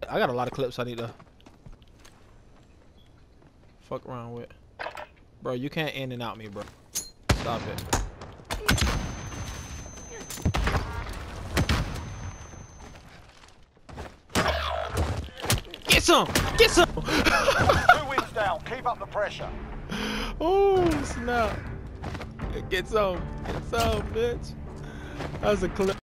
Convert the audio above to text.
I got a lot of clips I need to fuck around with. Bro, you can't in and out me, bro. Stop it. Get some! Get some! 2 wins down. Keep up the pressure. Oh, snap. Get some. Get some, bitch. That was a clip.